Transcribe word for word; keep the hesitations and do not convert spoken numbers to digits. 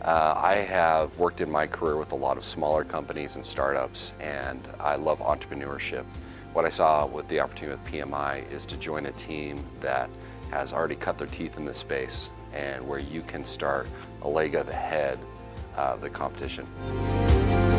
Uh, I have worked in my career with a lot of smaller companies and startups, and I love entrepreneurship. What I saw with the opportunity with P M I is to join a team that has already cut their teeth in this space and where you can start a leg ahead of the competition.